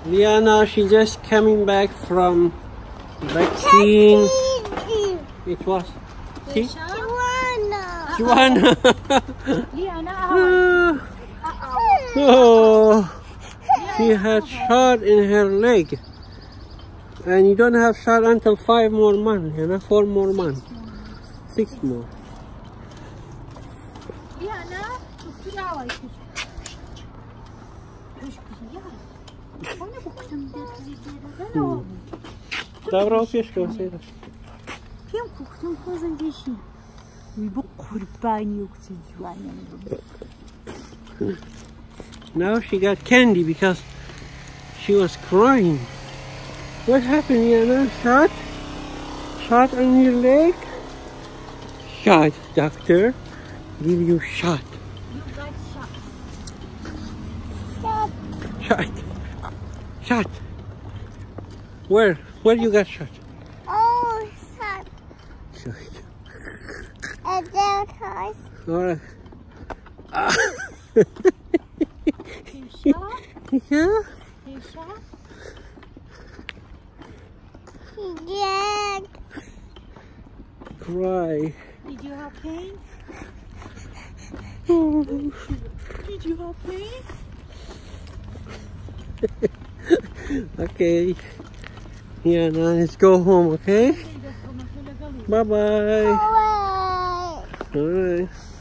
Liana, she just coming back from vaccine. It was Liana. Oh, she had shot in her leg, and you don't have shot until 5 more months, 4 more months, 6 more. Добро пешка, Василий. Now she got candy because she was crying. What happened, Liana? Shot? Shot on your leg? Shot, doctor. Give you shot. You got shot. Shot. Shot. Where? Where you got shot? Oh, shot. Shot. And there toys. Alright. You shot? Yeah? You shot? Yeah. Cry. Did you have pain? Did you have pain? Okay. Yeah, now let's go home, okay? Bye-bye. Bye. Alright.